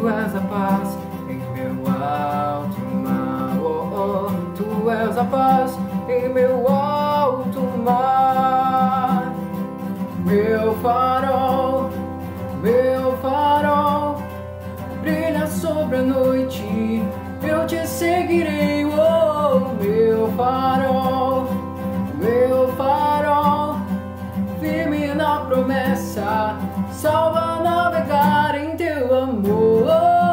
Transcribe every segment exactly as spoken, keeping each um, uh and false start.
Tu és a paz em meu alto mar. Oh, oh. Tu és a paz em meu alto mar. Meu farol, meu farol, brilha sobre a noite, eu te seguirei. Oh, meu farol, meu farol, firme na promessa, salva a navegar em teu amor.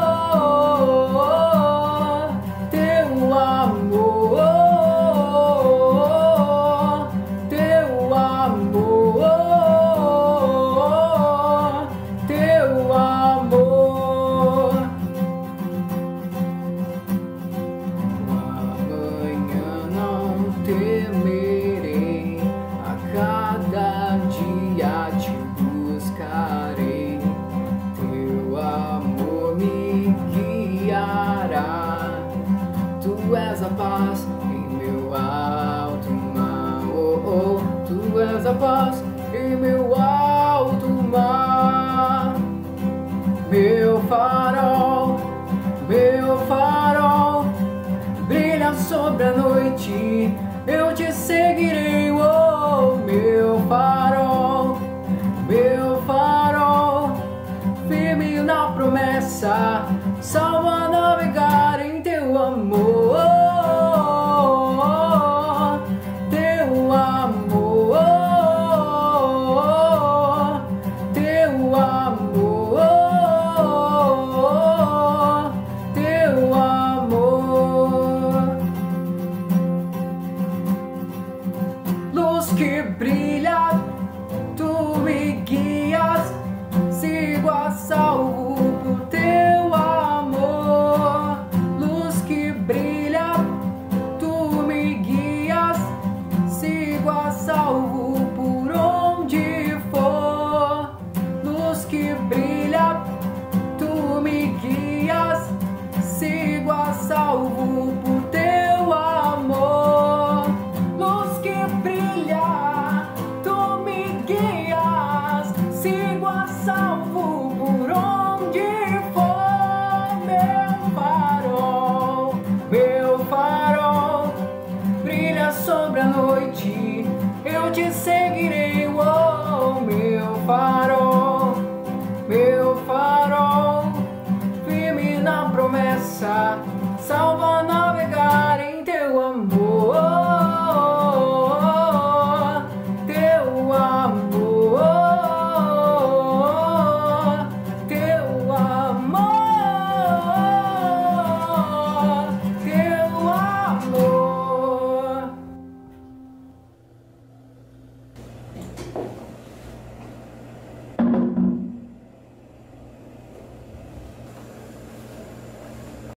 Teu amor, teu amor, teu amor. Amanhã não temerei, a cada dia te buscarei. Teu amor me guiará. Tu és a paz em meu alto mar. Oh, oh. Tu és a paz em meu alto mar. Meu farol, meu farol, brilha sobre a noite, eu te seguirei. Oh, meu farol, meu farol, firme na promessa, salva a navegar em teu amor.